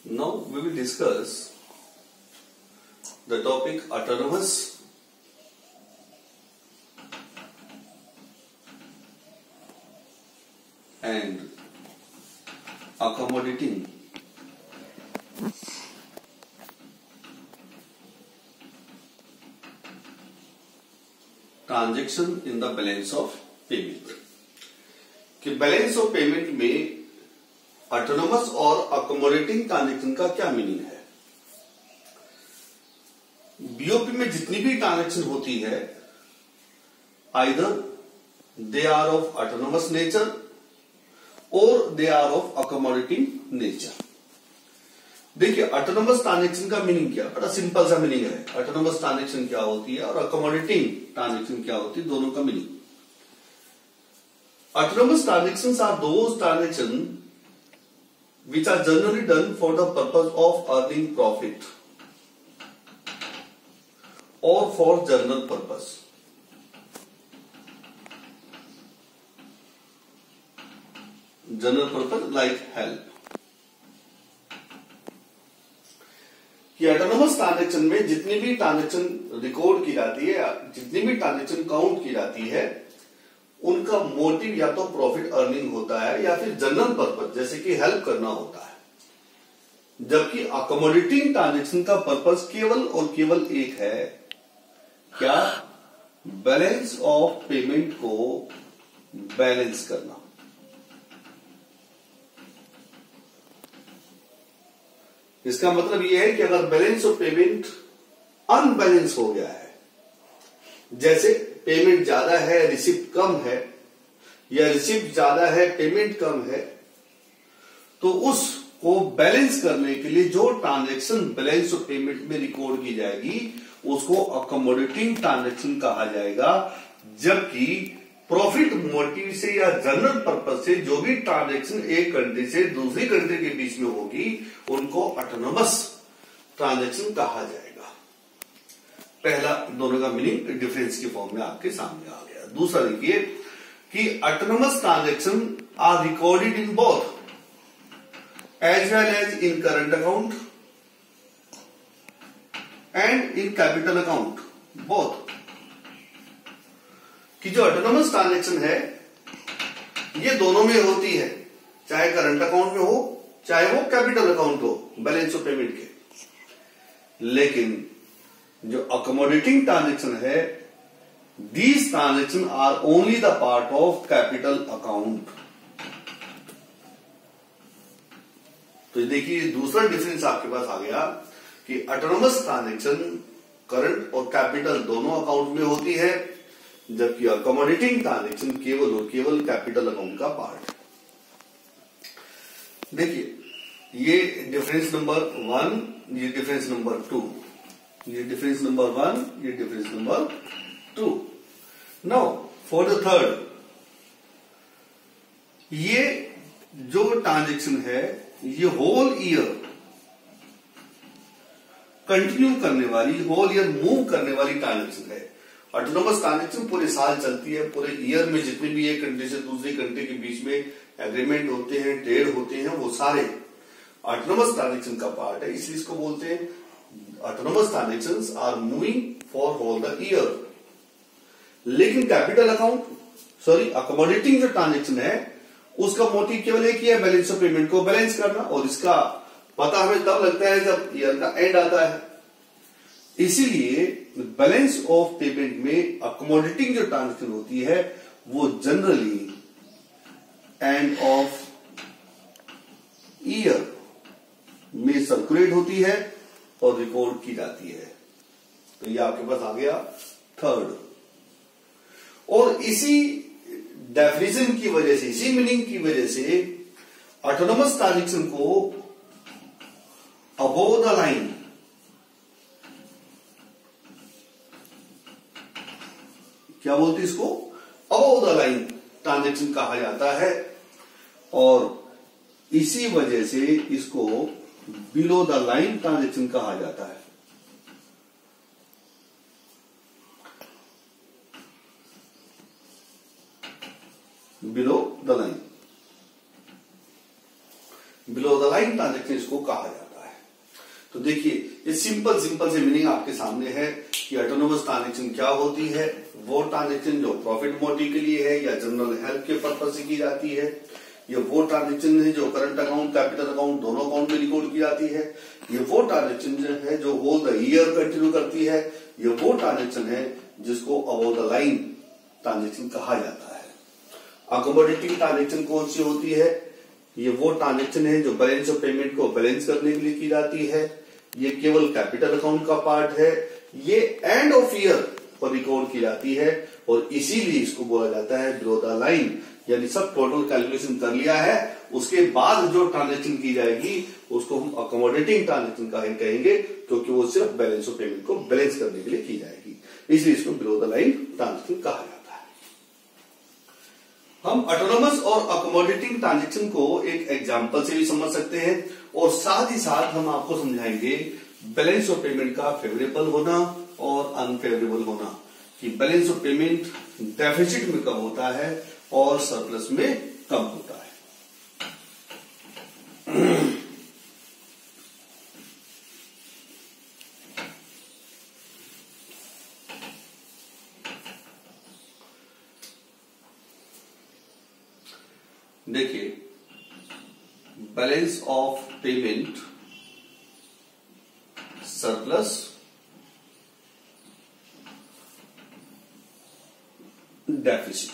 Now we will discuss the topic autonomous and accommodating transaction in the balance of payment. कि balance of payment में autonomous और accommodating transaction का क्या meaning है। BOP में जितनी भी ट्रांजेक्शन होती है either they are of autonomous nature और they are of accommodating nature. देखिए ऑटोनोमस ट्रांजेक्शन का मीनिंग क्या, बड़ा सिंपल सा मीनिंग है। ऑटोनोमस ट्रांजेक्शन क्या होती है और अकोमोडेटिंग ट्रांजेक्शन क्या होती है, दोनों का meaning. Autonomous transactions are those transaction which are generally done for the purpose of earning profit or for general purpose. General purpose like help. कि ऑटोनोमस ट्रांजेक्शन में जितनी भी ट्रांजेक्शन रिकॉर्ड की जाती है, जितनी भी ट्रांजेक्शन काउंट की जाती है, उनका मोटिव या तो प्रॉफिट अर्निंग होता है या फिर जनरल पर्पस जैसे कि हेल्प करना होता है। जबकि अकोमोडेटिंग ट्रांजेक्शन का पर्पस केवल और केवल एक है, क्या, बैलेंस ऑफ पेमेंट को बैलेंस करना। इसका मतलब यह है कि अगर बैलेंस ऑफ पेमेंट अनबैलेंस हो गया है, जैसे पेमेंट ज्यादा है रिसिप्ट कम है, या रिसिप्ट ज्यादा है पेमेंट कम है, तो उसको बैलेंस करने के लिए जो ट्रांजैक्शन बैलेंस ऑफ पेमेंट में रिकॉर्ड की जाएगी उसको अकोमोडेटिंग ट्रांजैक्शन कहा जाएगा। जबकि प्रॉफिट मोटिव से या जनरल पर्पज से जो भी ट्रांजैक्शन एक कंट्री से दूसरी कंट्री के बीच में होगी उनको ऑटोनोमस ट्रांजैक्शन कहा जाएगा। पहला दोनों का मीनिंग डिफरेंस के फॉर्म में आपके सामने आ गया। दूसरा देखिए कि autonomous transaction are recorded in both as well as in current account and in capital account both. कि जो ऑटोनोमस ट्रांजैक्शन है ये दोनों में होती है, चाहे करंट अकाउंट में हो चाहे वो कैपिटल अकाउंट हो बैलेंस ऑफ पेमेंट के। लेकिन जो अकोमोडेटिंग ट्रांजेक्शन है, these transaction are only the part of capital account. तो देखिए दूसरा डिफरेंस आपके पास आ गया कि ऑटोनोमस ट्रांजेक्शन करंट और कैपिटल दोनों अकाउंट में होती है, जबकि अकोमोडेटिंग ट्रांजेक्शन केवल और केवल कैपिटल अकाउंट का पार्ट। देखिए ये डिफरेंस नंबर 1, ये डिफरेंस नंबर 2, ये डिफरेंस नंबर 1, ये difference number 2। Now for the third, ये जो ट्रांजैक्शन है ये होल ईयर कंटिन्यू करने वाली, होल ईयर मूव करने वाली ट्रांजैक्शन है। ऑटोनोमस ट्रांजैक्शन पूरे साल चलती है, पूरे ईयर में जितने भी एक कंट्री से दूसरी कंट्री के बीच में एग्रीमेंट होते हैं, ट्रेड होते हैं, वो सारे ऑटोनोमस ट्रांजैक्शन का पार्ट है। इसलिए इसको बोलते हैं autonomous transactions are moving for whole the year. लेकिन कैपिटल अकाउंट अकोमोडेटिंग जो ट्रांजैक्शन है उसका मोटिव केवल एक ही है, बैलेंस ऑफ पेमेंट को बैलेंस करना, और इसका पता हमें तब लगता है जब ईयर का एंड आता है। इसीलिए बैलेंस ऑफ पेमेंट में अकोमोडेटिंग जो ट्रांजैक्शन होती है वो जनरली एंड ऑफ ईयर में सर्कुलेट होती है और रिकॉर्ड की जाती है। तो ये आपके पास आ गया थर्ड। और इसी डेफिनेशन की वजह से, इसी मीनिंग की वजह से ऑटोनोमस ट्रांजैक्शन को अबोव द लाइन क्या बोलते इसको, अबोव द लाइन ट्रांजैक्शन कहा जाता है, और इसी वजह से इसको बिलो द लाइन ट्रांजैक्शन कहा जाता है। Below the line, below the line transaction इसको कहा जाता है। तो देखिए ये सिंपल से मीनिंग आपके सामने है कि ऑटोनोमस ट्रांजैक्शन क्या होती है। वो ट्रांजैक्शन जो प्रॉफिट मोटिव के लिए है या जनरल हेल्प के पर्पज से की जाती है। ये वो ट्रांजैक्शन है जो करंट अकाउंट कैपिटल अकाउंट दोनों अकाउंट में रिकॉर्ड की जाती है। ये वो ट्रांजैक्शन है जो होल द ईयर कंटिन्यू करती है। ये वो ट्रांजैक्शन है जिसको अबव द लाइन ट्रांजैक्शन कहा जाता है। अकोमोडेटिंग ट्रांजैक्शन कौन सी होती है? ये वो ट्रांजैक्शन है जो बैलेंस ऑफ पेमेंट को बैलेंस करने के लिए की जाती है। ये केवल कैपिटल अकाउंट का पार्ट है। ये एंड ऑफ ईयर पर रिकॉर्ड की जाती है और इसीलिए इसको बोला जाता है बिलो द लाइन, यानी सब टोटल कैलकुलेशन कर लिया है उसके बाद जो ट्रांजैक्शन की जाएगी उसको हम अकोमोडेटिंग ट्रांजैक्शन कहेंगे, क्योंकि वो सिर्फ बैलेंस ऑफ पेमेंट को बैलेंस करने के लिए की जाएगी, इसलिए इसको बिलो द लाइन ट्रांजैक्शन कहा जाता है। हम ऑटोनोमस और अकोमोडेटिंग ट्रांजैक्शन को एक एग्जांपल से भी समझ सकते हैं और साथ ही साथ हम आपको समझाएंगे बैलेंस ऑफ पेमेंट का फेवरेबल होना और अनफेवरेबल होना, कि बैलेंस ऑफ पेमेंट डेफिसिट में कब होता है और सरप्लस में कब होता है। देखिए balance of payment surplus deficit.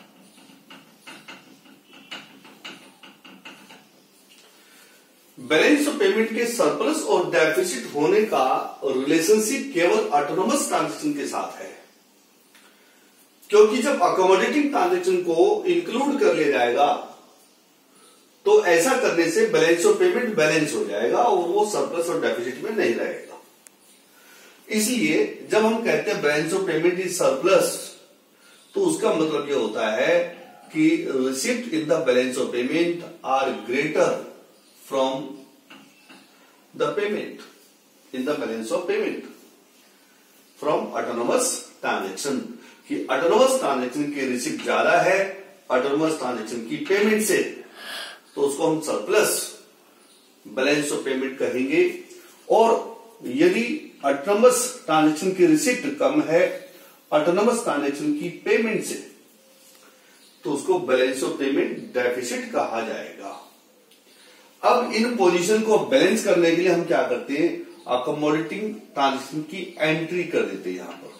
Balance of payment के सरप्लस और डेफिसिट होने का रिलेशनशिप केवल ऑटोनोमस ट्रांजैक्शन के साथ है, क्योंकि जब अकोमोडेटिंग ट्रांजैक्शन को इंक्लूड कर लिया जाएगा तो ऐसा करने से बैलेंस ऑफ पेमेंट बैलेंस हो जाएगा और वो सरप्लस और डेफिसिट में नहीं रहेगा। इसलिए जब हम कहते हैं balance of payment is surplus, तो उसका मतलब ये होता है कि receipt in the balance of payment are greater from the payment in the balance of payment from autonomous transaction, कि ऑटोनोमस ट्रांजैक्शन की रिसिप्ट ज्यादा है ऑटोनोमस ट्रांजैक्शन की पेमेंट से, तो उसको हम सरप्लस बैलेंस ऑफ पेमेंट कहेंगे। और यदि ऑटोनोमस ट्रांजैक्शन की रिसिप्ट कम है ऑटोनोमस ट्रांजैक्शन की पेमेंट से, तो उसको बैलेंस ऑफ पेमेंट डेफिसिट कहा जाएगा। अब इन पोजीशन को बैलेंस करने के लिए हम क्या करते हैं, अकोमोडेटिंग ट्रांजैक्शन की एंट्री कर देते हैं यहां पर,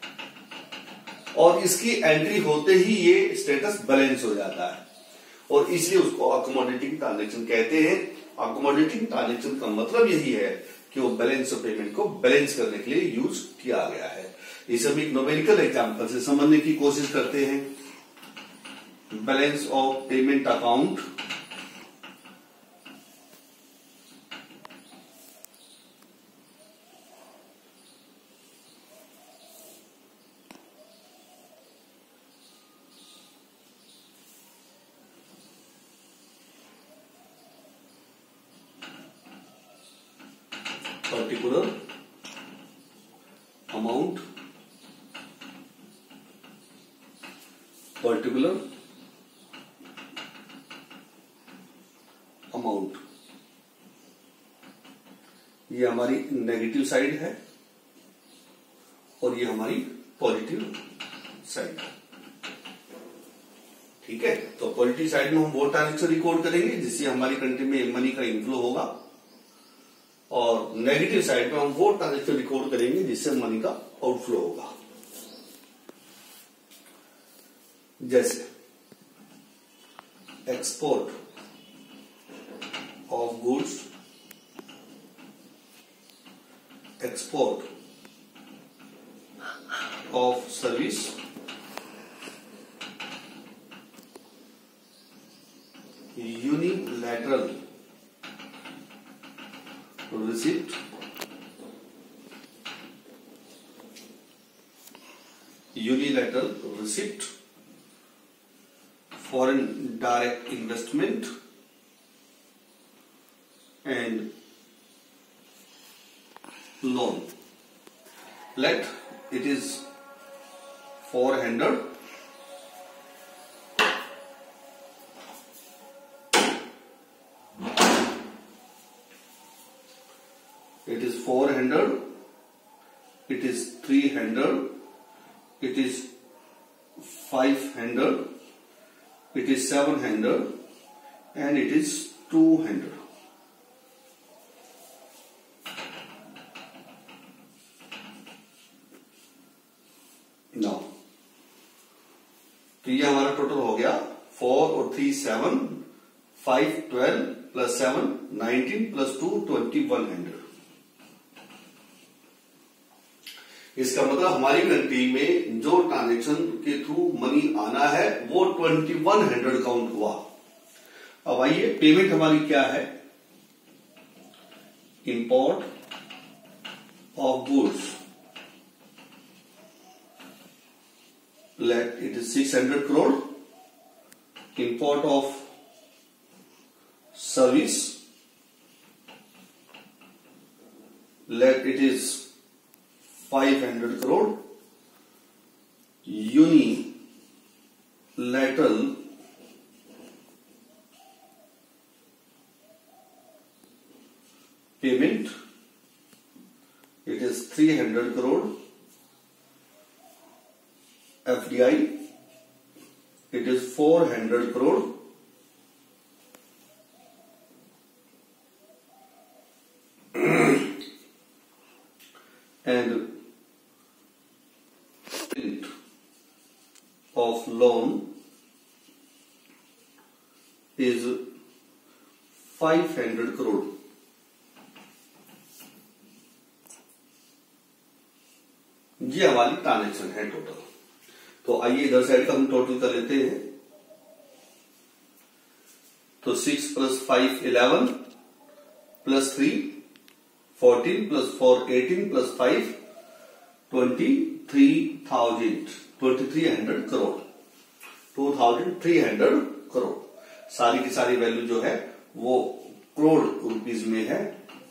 और इसकी एंट्री होते ही ये स्टेटस बैलेंस हो जाता है और इसलिए उसको अकोमोडेटिंग ट्रांजैक्शन कहते हैं। अकोमोडेटिंग ट्रांजैक्शन का मतलब यही है कि वो बैलेंस ऑफ पेमेंट को बैलेंस करने के लिए यूज किया गया है। इसे हम एक न्यूमेरिकल एग्जांपल से समझने की कोशिश करते हैं। Balance of payment account particular amount, particular amount, ये हमारी नेगेटिव साइड है और ये हमारी पॉजिटिव साइड है। ठीक है, तो पॉजिटिव साइड में हम वो ट्रांजेक्शन रिकॉर्ड करेंगे जिससे हमारी कंट्री में मनी का इनफ्लो होगा, और नेगेटिव साइड में हम वो ट्रांजेक्शन रिकॉर्ड करेंगे जिससे मनी का आउटफ्लो होगा। जैसे export of goods, export of service, unilateral receipt, unilateral receipt, foreign direct investment, and loan. Let it is four-handed. it is 400, it is 300, it is 500, it is 700, and it is 200. Now, तो ये हमारा total हो गया 4 और 3 7, 5 12 plus 7 19 plus 2 2100। इसका मतलब हमारी country में जो ट्रांजेक्शन के थ्रू मनी आना है वो 2100 काउंट हुआ। अब आइए पेमेंट हमारी क्या है। Import of goods, let it is 600 crore. Import of service, let it is 500 crore. Unilateral payment, it is 300 crore. FDI, it is 400 crore. And print of loan is 500 crore. ये हमारी transaction है total. तो आइए इधर side का हम total कर लेते हैं। तो 6 plus 5 11 plus 3 14 plus 4 18 plus 5 2300 crore, 2300 crore. सारी की सारी वैल्यू जो है वो करोड़ रुपीज में है।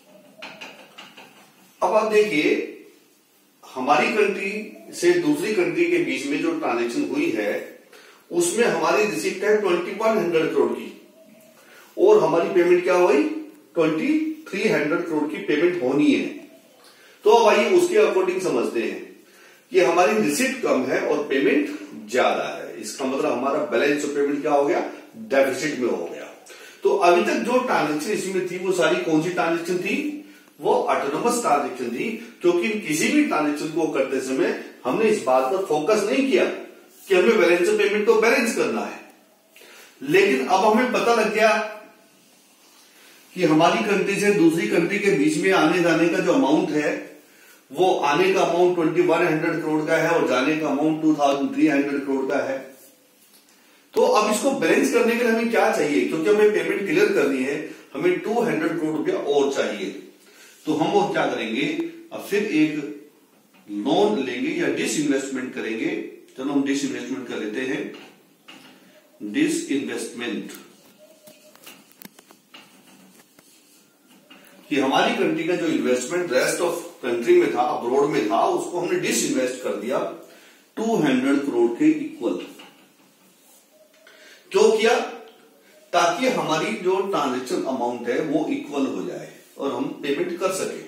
अब आप देखिए हमारी कंट्री से दूसरी कंट्री के बीच में जो ट्रांजैक्शन हुई है उसमें हमारी रिसिप्ट है 2100 करोड़ की और हमारी पेमेंट क्या हुई 2300 करोड़ की पेमेंट होनी है। तो अब आइए उसके अकॉर्डिंग समझते हैं कि हमारी रिसिप्ट कम है और पेमेंट ज्यादा है। इसका मतलब हमारा बैलेंस ऑफ पेमेंट क्या हो गया, डेफिसिट में हो गया। तो अभी तक जो ट्रांजेक्शन इसमें थी वो सारी कौन सी ट्रांजेक्शन थी, वो ऑटोनोमस ट्रांजेक्शन थी, क्योंकि किसी भी ट्रांजेक्शन को करते समय हमने इस बात पर फोकस नहीं किया कि हमें बैलेंस ऑफ पेमेंट तो बैलेंस करना है। लेकिन अब हमें पता लग गया कि हमारी कंट्री से दूसरी कंट्री के बीच में आने जाने का जो अमाउंट है वो आने का अमाउंट 2100 करोड़ का है और जाने का अमाउंट 2300 करोड़ का है। तो अब इसको बैलेंस करने के लिए हमें क्या चाहिए, क्योंकि हमें पेमेंट क्लियर करनी है, हमें 200 करोड़ रुपया और चाहिए। तो हम वो क्या करेंगे, अब फिर एक लोन लेंगे या डिसइन्वेस्टमेंट करेंगे। चलो हम डिसइन्वेस्टमेंट कर लेते हैं। डिसइन्वेस्टमेंट कि हमारी कंट्री का जो इन्वेस्टमेंट रेस्ट ऑफ कंट्री में था, अब्रॉड में था, उसको हमने डिसइन्वेस्ट कर दिया 200 करोड़ के इक्वल। क्यों किया, ताकि हमारी जो ट्रांजैक्शन अमाउंट है वो इक्वल हो जाए और हम पेमेंट कर सके।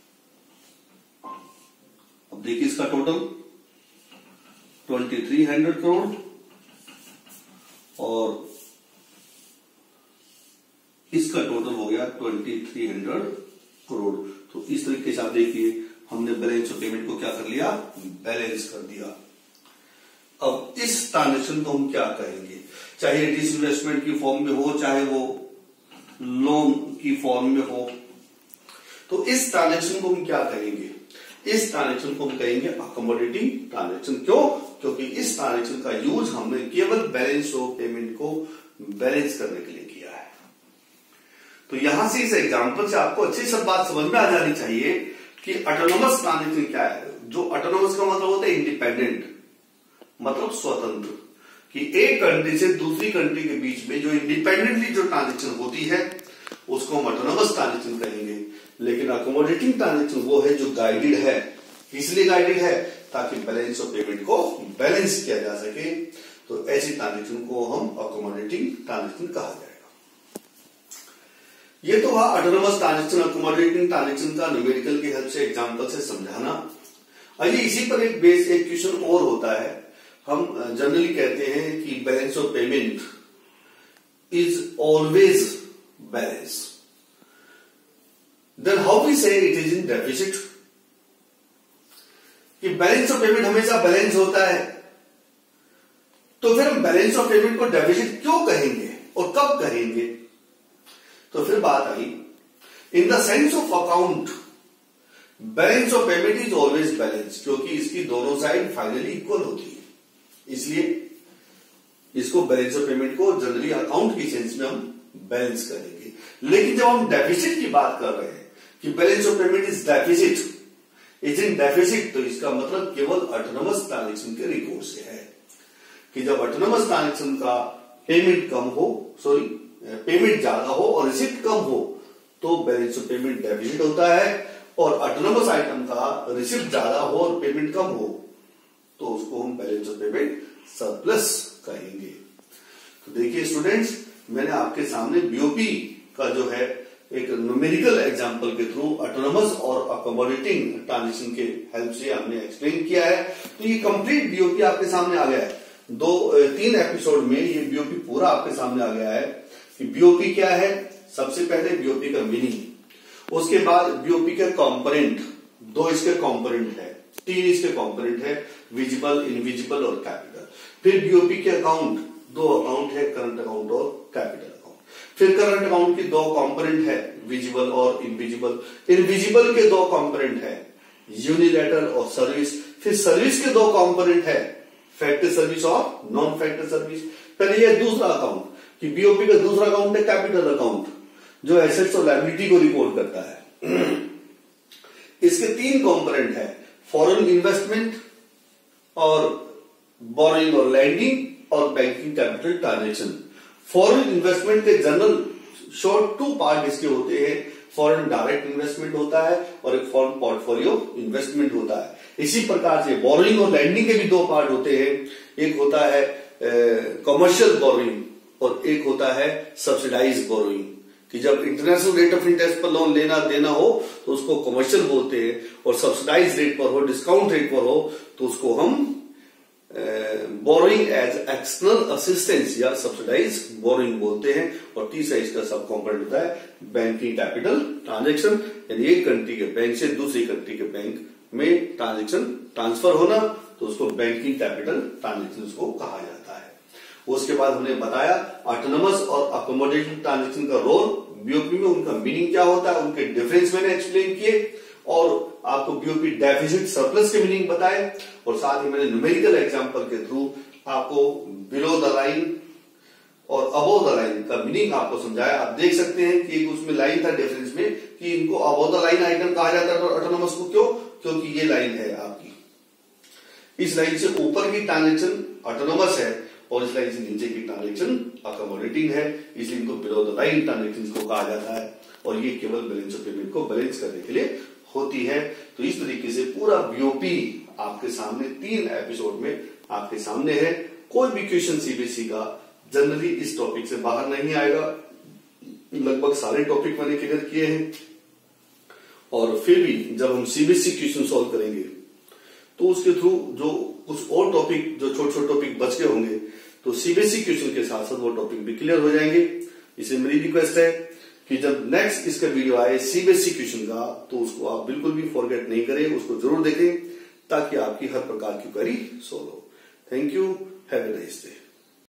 अब देखिए इसका टोटल 2300 करोड़ और इसका टोटल हो गया 2300 करोड़। तो इस तरीके से आप देखिए हमने बैलेंस ऑफ पेमेंट को क्या कर लिया, बैलेंस कर दिया। अब इस ट्रांजेक्शन को हम क्या कहेंगे, चाहे डिसइन्वेस्टमेंट की फॉर्म में हो चाहे वो लोन की फॉर्म में हो, तो इस ट्रांजेक्शन को हम क्या कहेंगे, इस ट्रांजेक्शन को हम कहेंगे अकोमोडेटिंग ट्रांजेक्शन। क्यों, क्योंकि इस ट्रांजेक्शन का यूज हमने केवल बैलेंस ऑफ पेमेंट को बैलेंस करने के लिए किया है। तो यहां से इस एग्जांपल से आपको अच्छी सब बात समझ में आ जानी चाहिए कि ऑटोनोमस ट्रांजेक्शन क्या है। जो ऑटोनोमस का मतलब होता है इंडिपेंडेंट, मतलब स्वतंत्र, कि एक कंट्री से दूसरी कंट्री के बीच में जो इंडिपेंडेंटली जो ट्रांजेक्शन होती है उसको हम ऑटोनोमस ट्रांजेक्शन कहेंगे। लेकिन अकोमोडेटिंग ट्रांजेक्शन वो है जो गाइडेड है। इसलिए गाइडेड है ताकि बैलेंस ऑफ पेमेंट को बैलेंस किया जा सके। तो ऐसी ट्रांजेक्शन को हम अकोमोडेटिंग ट्रांजेक्शन कहा जाएगा। ये तो वहां ऑटोनोमस ट्रांजैक्शन, अकोमोडेटिंग ट्रांजैक्शन का न्यूमेरिकल की हेल्प से, एग्जांपल से समझाना। अभी इसी पर एक बेस एक क्वेश्चन और होता है। हम जनरली कहते हैं कि balance of payment is always balance, then how we say it is in deficit. कि बैलेंस ऑफ पेमेंट हमेशा बैलेंस होता है, तो फिर हम बैलेंस ऑफ पेमेंट को डेफिसिट क्यों कहेंगे और कब कहेंगे? तो फिर बात आई, in the sense of account balance of payment is always balance, क्योंकि इसकी दोनों साइड फाइनली इक्वल होती है, इसलिए इसको बैलेंस ऑफ पेमेंट को जनरली अकाउंट की सेंस में हम बैलेंस करेंगे। लेकिन जब हम डेफिसिट की बात कर रहे हैं कि balance of payment is deficit, is in deficit, तो इसका मतलब केवल ऑटोनोमस ट्रांजैक्शन के रिकॉर्ड से है कि जब ऑटोनोमस ट्रांजैक्शन का पेमेंट कम हो, पेमेंट ज्यादा हो और रिसिप्ट कम हो, तो बैलेंस ऑफ पेमेंट डेफिसिट होता है। और ऑटोनोमस आइटम का रिसिप्ट ज्यादा हो और पेमेंट कम हो, तो उसको हम बैलेंस ऑफ पेमेंट सरप्लस कहेंगे। तो देखिए स्टूडेंट्स, मैंने आपके सामने बीओपी का जो है एक न्यूमेरिकल एग्जांपल के थ्रू ऑटोनोमस और अकोमोडेटिंग ट्रांजैक्शन के हेल्प से हमने एक्सप्लेन किया है। तो ये कंप्लीट बीओपी आपके सामने आ गया है। 3 एपिसोड में ये बीओपी पूरा आपके सामने आ गया है कि बीओपी क्या है। सबसे पहले बीओपी का मीनिंग, उसके बाद बीओपी के कंपोनेंट, 2 इसके कंपोनेंट है, 3 इसके कंपोनेंट है, विजिबल, इनविजिबल और कैपिटल। फिर बीओपी के अकाउंट, 2 अकाउंट है, करंट अकाउंट और कैपिटल अकाउंट। फिर करंट अकाउंट की 2 कंपोनेंट है, विजिबल और इनविजिबल। इनविजिबल के 2 कंपोनेंट है, यूनिलैटरल और सर्विस। फिर सर्विस के 2 कंपोनेंट है, फैक्टर सर्विस और नॉन फैक्टर सर्विस। फिर ये दूसरा अकाउंट कि बीओपी का दूसरा अकाउंट है कैपिटल अकाउंट, जो एसेट्स और लायबिलिटी को रिकॉर्ड करता है। इसके 3 कंपोनेंट है, फॉरेन इन्वेस्टमेंट और बोरोइंग और लैंडिंग और banking capital transaction. Foreign investment के जनरल शॉर्ट 2 पार्ट इसके होते हैं, फॉरेन डायरेक्ट इन्वेस्टमेंट होता है और एक फॉरेन पोर्टफोलियो इन्वेस्टमेंट होता है। इसी प्रकार से बोरोइंग और लैंडिंग के भी 2 पार्ट होते हैं, एक होता है कमर्शियल बोरोइंग और एक होता है सब्सिडाइज बोरोइंग। कि जब इंटरनेशनल रेट ऑफ इंटरेस्ट पर लोन लेना देना हो तो उसको कमर्शियल बोलते हैं, और सब्सिडाइज रेट पर हो, डिस्काउंट रेट पर हो, तो उसको हम बोरोइंग एज एक्सटर्नल असिस्टेंस या सब्सिडाइज बोरोइंग बोलते हैं। और तीसरा इसका सब कंपोनेंट होता है बैंकिंग कैपिटल ट्रांजैक्शन, यानी एक कंट्री के बैंक से दूसरी कंट्री के बैंक में ट्रांजैक्शन ट्रांसफर होना, तो उसको बैंकिंग कैपिटल ट्रांजैक्शन को कहा जाता है। उसके बाद हमने बताया ऑटोनोमस और अकोमोडेटिंग ट्रांजैक्शन का रोल बीओपी में, उनका मीनिंग क्या होता है, उनके डिफरेंस मैंने एक्सप्लेन किए, और आपको बीओपी डेफिसिट सरप्लस के मीनिंग बताए, और साथ ही मैंने न्यूमेरिकल एग्जांपल के थ्रू आपको बिलो द लाइन और अबोव द लाइन का मीनिंग आपको समझाया। आप देख सकते हैं कि उसमें लाइन था डिफरेंस में कि इनको अबोव द लाइन आइटम कहा जाता है ऑटोनोमस को। क्यों? क्योंकि ये लाइन है आपकी, इस लाइन से ऊपर की ट्रांजैक्शन ऑटोनोमस है और इस लाइन से नीचे की ट्रांजैक्शन अकोमोडेटिंग है, इसलिए इनको बिलो द लाइन ट्रांजैक्शन को कहा जाता है। और ये केवल बैलेंस ऑफ पेमेंट को बैलेंस करने के लिए होती है। तो इस तरीके से पूरा बीओपी आपके सामने 3 एपिसोड में आपके सामने है। कोई भी क्वेश्चन सीबीएसई का जनरली इस टॉपिक से बाहर नहीं आएगा, लगभग सारे टॉपिक मैंने क्लियर किए हैं। और फिर भी जब हम सीबीएसई क्वेश्चन सॉल्व करेंगे तो उसके थ्रू जो कुछ और टॉपिक, जो छोटे छोटे टॉपिक बच गए होंगे, तो सीबीएसई क्वेश्चन के साथ साथ वो टॉपिक भी क्लियर हो जाएंगे। इसलिए मेरी रिक्वेस्ट है कि जब नेक्स्ट इसका वीडियो आए सीबीएसई क्वेश्चन का, तो उसको आप बिल्कुल भी फॉरगेट नहीं करें, उसको जरूर देखें ताकि आपकी हर प्रकार की क्वेरी सॉल्व हो। Thank you, have a nice day.